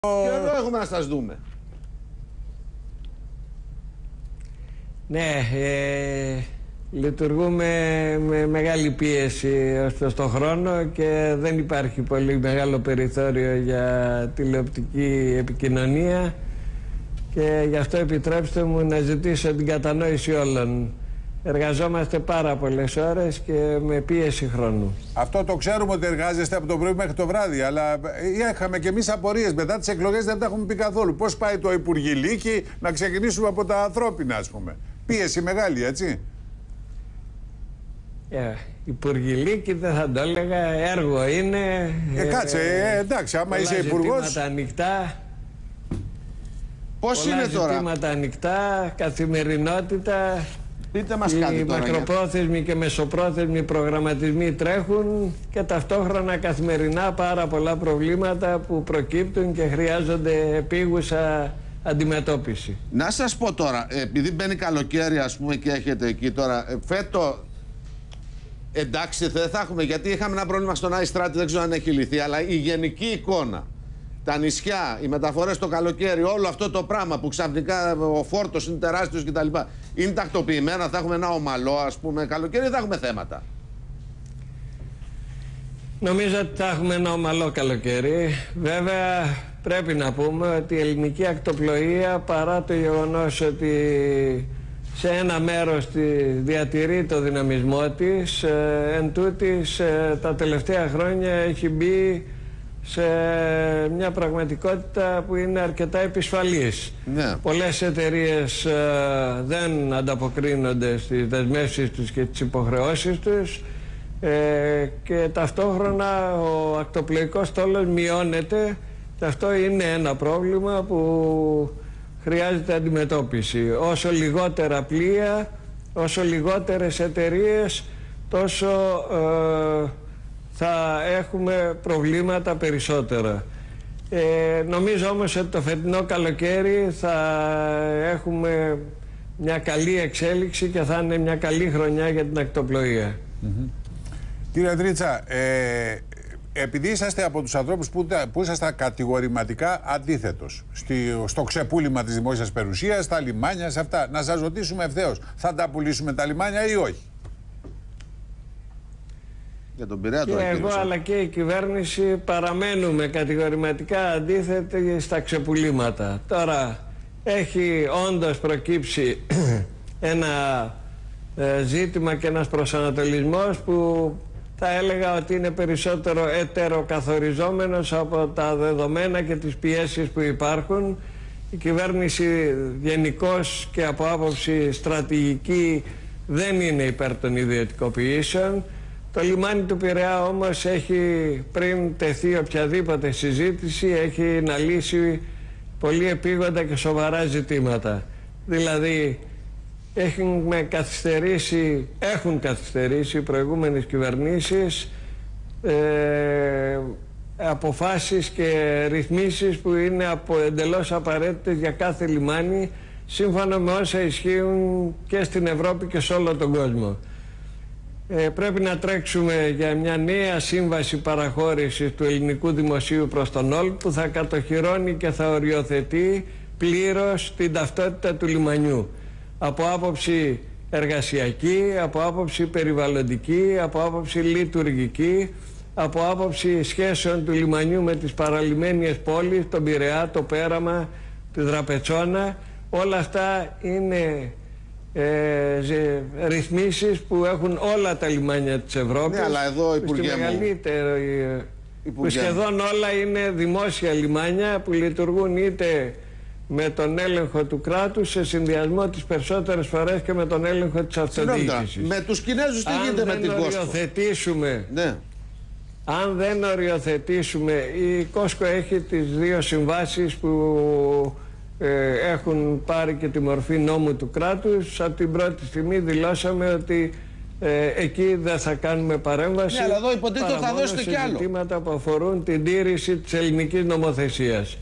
Ποιο έχουμε να σας δούμε? Ναι, λειτουργούμε με μεγάλη πίεση ως προς τον χρόνο και δεν υπάρχει πολύ μεγάλο περιθώριο για τηλεοπτική επικοινωνία και γι' αυτό επιτρέψτε μου να ζητήσω την κατανόηση όλων. Εργαζόμαστε πάρα πολλές ώρες και με πίεση χρόνου. Αυτό το ξέρουμε ότι εργάζεστε από το πρωί μέχρι το βράδυ, αλλά είχαμε και εμείς απορίες. Μετά τις εκλογές δεν τα έχουμε πει καθόλου. Πώς πάει το Υπουργηλίκι, να ξεκινήσουμε από τα ανθρώπινα, ας πούμε. Πίεση μεγάλη, έτσι. Υπουργηλίκι δεν θα το έλεγα, έργο είναι. Κάτσε, εντάξει, άμα είσαι υπουργός. Ζητήματα ανοιχτά. Πώς είναι τώρα? Ζητήματα ανοιχτά, καθημερινότητα. Πείτε μας κάτι οι τώρα. μακροπρόθεσμοι και μεσοπρόθεσμοι προγραμματισμοί τρέχουν και ταυτόχρονα καθημερινά πάρα πολλά προβλήματα που προκύπτουν και χρειάζονται επίγουσα αντιμετώπιση. Να σας πω τώρα, επειδή μπαίνει καλοκαίρι, ας πούμε, και έχετε εκεί τώρα, φέτο, εντάξει δεν θα έχουμε, γιατί είχαμε ένα πρόβλημα στον Άι Στράτη, δεν ξέρω αν έχει λυθεί, αλλά η γενική εικόνα, τα νησιά, οι μεταφορές το καλοκαίρι, όλο αυτό το πράγμα που ξαφνικά ο φόρτος είναι τεράστιος κτλ. Είναι τακτοποιημένα, θα έχουμε ένα ομαλό, ας πούμε, καλοκαίρι, θα έχουμε θέματα. Νομίζω ότι θα έχουμε ένα ομαλό καλοκαίρι. Βέβαια πρέπει να πούμε ότι η ελληνική ακτοπλοεία, παρά το γεγονός ότι σε ένα μέρος διατηρεί το δυναμισμό της, εν τούτης τα τελευταία χρόνια έχει μπει σε μια πραγματικότητα που είναι αρκετά επισφαλής. Ναι. Πολλές εταιρείες δεν ανταποκρίνονται στις δεσμεύσεις τους και τις υποχρεώσεις τους και ταυτόχρονα ο ακτοπλοϊκός στόλος μειώνεται και αυτό είναι ένα πρόβλημα που χρειάζεται αντιμετώπιση. Όσο λιγότερα πλοία, όσο λιγότερες εταιρείες, τόσο θα έχουμε προβλήματα περισσότερα. Νομίζω όμως ότι το φετινό καλοκαίρι θα έχουμε μια καλή εξέλιξη και θα είναι μια καλή χρονιά για την ακτοπλοεία. Κύριε Δρίτσα, επειδή είσαστε από τους ανθρώπους που ήσασταν κατηγορηματικά αντίθετος στο ξεπούλημα της δημόσιας περιουσίας, στα λιμάνια, σε αυτά, να σας ρωτήσουμε ευθέως, θα τα πουλήσουμε τα λιμάνια ή όχι? Για τον Πειραιά και εγώ αλλά και η κυβέρνηση παραμένουμε κατηγορηματικά αντίθετοι στα ξεπουλήματα. Τώρα έχει όντως προκύψει ένα ζήτημα και ένας προσανατολισμός που θα έλεγα ότι είναι περισσότερο ετεροκαθοριζόμενος από τα δεδομένα και τις πιέσεις που υπάρχουν. Η κυβέρνηση γενικώς και από άποψη στρατηγική δεν είναι υπέρ των ιδιωτικοποιήσεων. Το λιμάνι του Πειραιά όμως έχει, πριν τεθεί οποιαδήποτε συζήτηση, έχει να λύσει πολύ επίγοντα και σοβαρά ζητήματα. Δηλαδή έχουν καθυστερήσει οι προηγούμενες κυβερνήσεις αποφάσεις και ρυθμίσεις που είναι εντελώς απαραίτητες για κάθε λιμάνι, σύμφωνα με όσα ισχύουν και στην Ευρώπη και σε όλο τον κόσμο. Πρέπει να τρέξουμε για μια νέα σύμβαση παραχώρησης του ελληνικού δημοσίου προς τον ΟΛ, που θα κατοχυρώνει και θα οριοθετεί πλήρως την ταυτότητα του λιμανιού από άποψη εργασιακή, από άποψη περιβαλλοντική, από άποψη λειτουργική, από άποψη σχέσεων του λιμανιού με τις παραλιμένιες πόλεις, τον Πειραιά, το Πέραμα, τη Δραπετσόνα. Όλα αυτά είναι ρυθμίσεις που έχουν όλα τα λιμάνια της Ευρώπης. Ναι, αλλά εδώ, Υπουργέ μου, που σχεδόν όλα είναι δημόσια λιμάνια που λειτουργούν είτε με τον έλεγχο του κράτους σε συνδυασμό τις περισσότερες φορές και με τον έλεγχο της αυτοδιοίκησης. Με τους Κινέζους τι γίνεται με την Κόσκο? Ναι. Αν δεν οριοθετήσουμε, η Κόσκο έχει τις δύο συμβάσεις που έχουν πάρει και τη μορφή νόμου του κράτους. Από την πρώτη στιγμή δηλώσαμε ότι εκεί δεν θα κάνουμε παρέμβαση. Ναι, αλλά εδώ υποτίθεται θα δώσετε κι άλλο. Ζητήματα που αφορούν την τήρηση της ελληνικής νομοθεσίας.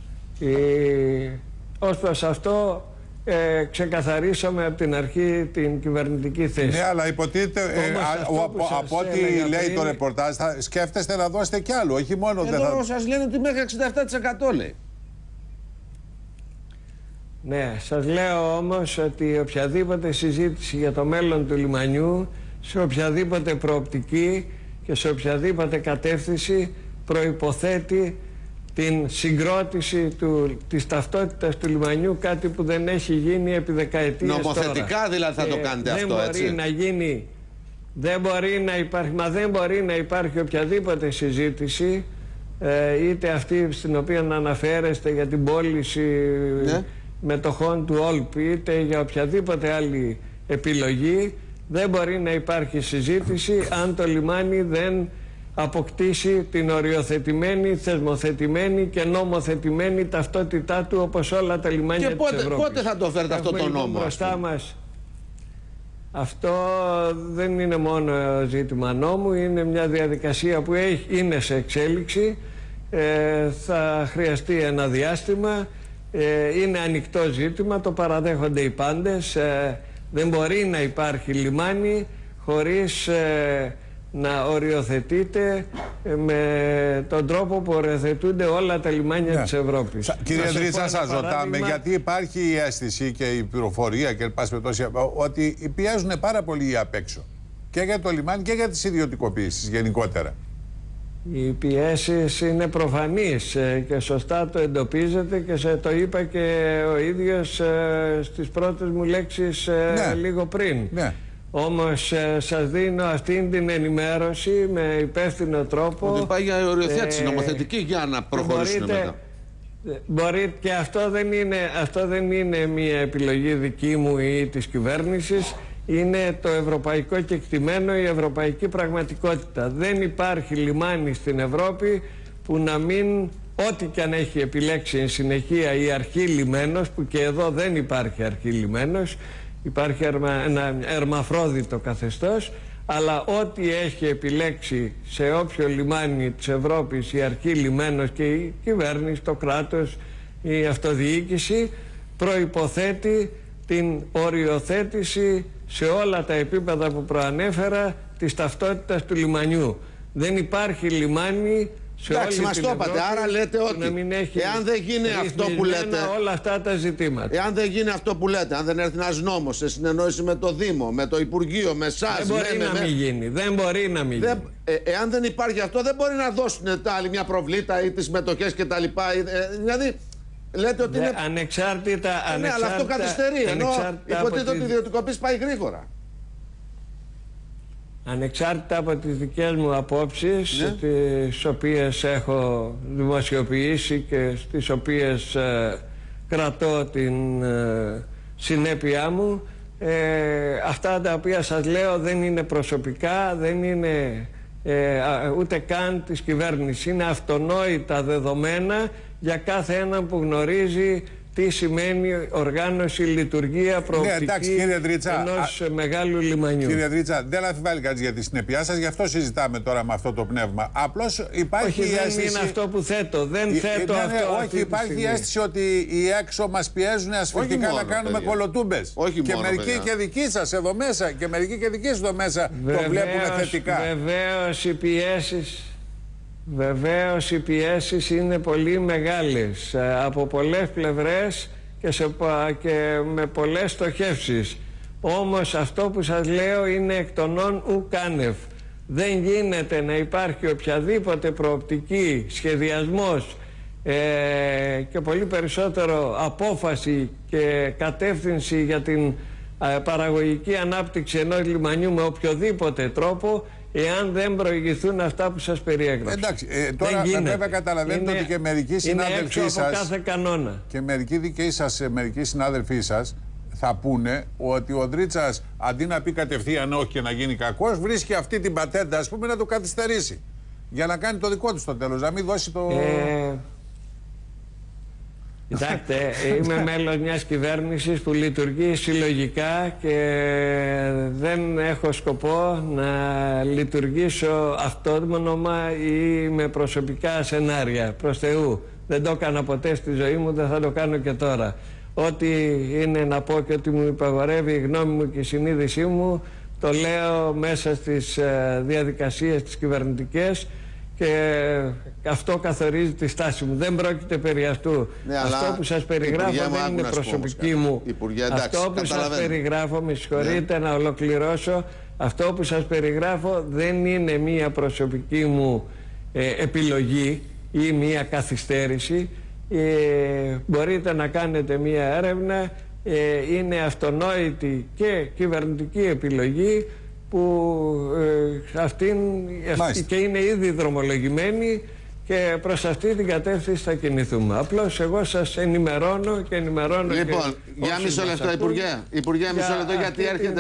Ως προς αυτό ξεκαθαρίσαμε από την αρχή την κυβερνητική θέση. Ναι, αλλά υποτίθεται από ό,τι λέει το ρεπορτάζ, σκέφτεστε να δώσετε κι άλλο, όχι μόνο εδώ σας λένε ότι μέχρι 67% λέει. Ναι, σας λέω όμως ότι οποιαδήποτε συζήτηση για το μέλλον του λιμανιού, σε οποιαδήποτε προοπτική και σε οποιαδήποτε κατεύθυνση, προϋποθέτει την συγκρότηση της ταυτότητας του λιμανιού, κάτι που δεν έχει γίνει επί δεκαετίες τώρα. Νομοθετικά δηλαδή θα το κάνετε αυτό, έτσι? Δεν μπορεί να γίνει, δεν μπορεί να υπάρχει οποιαδήποτε συζήτηση, είτε αυτή στην οποία να αναφέρεστε για την πώληση μετοχών του ΟΛΠ, είτε για οποιαδήποτε άλλη επιλογή. Δεν μπορεί να υπάρχει συζήτηση αν το λιμάνι δεν αποκτήσει την οριοθετημένη, θεσμοθετημένη και νομοθετημένη ταυτότητά του, όπως όλα τα λιμάνια της Ευρώπης. Και πότε θα το φέρετε αυτό το νόμο? Μπροστά μας. Αυτό δεν είναι μόνο ζήτημα νόμου, είναι μια διαδικασία που είναι σε εξέλιξη. Θα χρειαστεί ένα διάστημα, είναι ανοιχτό ζήτημα, το παραδέχονται οι πάντες. Δεν μπορεί να υπάρχει λιμάνι χωρίς να οριοθετείται με τον τρόπο που οριοθετούνται όλα τα λιμάνια της Ευρώπης. Κύριε Δρίτσα, σας ρωτάμε γιατί υπάρχει η αίσθηση και η πληροφορία και ότι πιέζουν πάρα πολύ απ' έξω και για το λιμάνι και για τις ιδιωτικοποίησεις γενικότερα. Οι πιέσεις είναι προφανείς και σωστά το εντοπίζετε και το είπα και ο ίδιος στις πρώτες μου λέξεις λίγο πριν. Ναι. Όμως σας δίνω αυτήν την ενημέρωση με υπεύθυνο τρόπο. Ότι πάει για οριοθέτηση νομοθετική για να προχωρήσουμε μετά. Και αυτό δεν είναι μια επιλογή δική μου ή της κυβέρνησης. Είναι το ευρωπαϊκό κεκτημένο, η ευρωπαϊκή πραγματικότητα. Δεν υπάρχει λιμάνι στην Ευρώπη που να μην, ό,τι και αν έχει επιλέξει εν συνεχεία η αρχή λιμένος, που και εδώ δεν υπάρχει αρχή λιμένος, υπάρχει ένα ερμαφρόδιτο καθεστώς, αλλά ό,τι έχει επιλέξει σε όποιο λιμάνι της Ευρώπης η αρχή λιμένος και η κυβέρνηση, το κράτος, η αυτοδιοίκηση, προϋποθέτει την οριοθέτηση σε όλα τα επίπεδα που προανέφερα της ταυτότητας του λιμανιού. Δεν υπάρχει λιμάνι σε όλη την Ευρώπη. Άρα λέτε ότι εάν δεν γίνει αυτό που λέτε, όλα αυτά τα ζητήματα. Εάν δεν γίνει αυτό που λέτε, αν δεν έρθει ένας νόμος σε συνεννόηση με το Δήμο, με το Υπουργείο, με εσάς, δεν μπορεί να μην γίνει. Δεν μπορεί να μην γίνει. Εάν δεν υπάρχει αυτό, δεν μπορεί να δώσουν τα άλλη μια προβλήτα ή τις μετοχές κτλ. Δηλαδή, λέτε ότι είναι ανεξάρτητα. Ναι, αλλά αυτό καθυστερεί. Ενώ υποτίθεται ότι η ιδιωτικοποίηση πάει γρήγορα. Ανεξάρτητα από τις δικές μου απόψεις, τις οποίες έχω δημοσιοποιήσει και στις οποίες κρατώ την συνέπειά μου, αυτά τα οποία σας λέω δεν είναι προσωπικά, δεν είναι ούτε καν της κυβέρνησης. Είναι αυτονόητα δεδομένα για κάθε έναν που γνωρίζει τι σημαίνει οργάνωση, λειτουργία, προοπτική ενός μεγάλου λιμανιού. Κύριε Δρίτσα, δεν αμφιβάλλει κανείς για τη συνέπειά σας, γι' αυτό συζητάμε τώρα με αυτό το πνεύμα. Απλώς υπάρχει η αίσθηση. Δεν είναι αυτό που θέτω. Δεν θέτω αυτό. Όχι, υπάρχει η αίσθηση ότι οι έξω μας πιέζουν ασφυκτικά να κάνουμε κολοτούμπες. Και μερικοί και δικοί σας εδώ μέσα και μερικοί και δικοί σας εδώ μέσα το βλέπουν θετικά. Βεβαίως οι πιέσεις είναι πολύ μεγάλες από πολλές πλευρές και με πολλές στοχεύσεις. Όμως αυτό που σας λέω είναι εκ των ον ουκάνευ. Δεν γίνεται να υπάρχει οποιαδήποτε προοπτική, σχεδιασμός και πολύ περισσότερο απόφαση και κατεύθυνση για την παραγωγική ανάπτυξη ενός λιμανιού με οποιοδήποτε τρόπο, εάν δεν προηγηθούν αυτά που σας περιέγραψα. Εντάξει, τώρα βέβαια καταλαβαίνετε ότι και μερικοί συνάδελφοί σας κάθε κανόνα. Και μερικοί δικοί σας, μερικοί συνάδελφοί σας θα πούνε ότι ο Δρίτσας αντί να πει κατευθείαν όχι και να γίνει κακός, βρίσκει αυτή την πατέντα, ας πούμε, να το καθυστερήσει για να κάνει το δικό του στο τέλος, να μην δώσει το... Κοιτάξτε, είμαι μέλος μιας κυβέρνησης που λειτουργεί συλλογικά και δεν έχω σκοπό να λειτουργήσω αυτόνομα ή με προσωπικά σενάρια. Προς Θεού, δεν το έκανα ποτέ στη ζωή μου, δεν θα το κάνω και τώρα. Ό,τι είναι να πω και ό,τι μου υπαγορεύει η γνώμη μου και η συνείδησή μου, το λέω μέσα στις διαδικασίες τις κυβερνητικές και αυτό καθορίζει τη στάση μου. Δεν πρόκειται περί αυτού. Ναι, αυτό που σας περιγράφω δεν είναι προσωπική μου. Αυτό που σας περιγράφω, με συγχωρείτε να ολοκληρώσω, αυτό που σας περιγράφω δεν είναι μία προσωπική μου επιλογή ή μία καθυστέρηση. Μπορείτε να κάνετε μία έρευνα, είναι αυτονόητη και κυβερνητική επιλογή που αυτήν και είναι ήδη δρομολογημένη και προς αυτή την κατεύθυνση θα κινηθούμε. Απλώς εγώ σας ενημερώνω και ενημερώνω. Λοιπόν, για μισό λεπτό, Υπουργέ, μισό λεπτό, γιατί έρχεται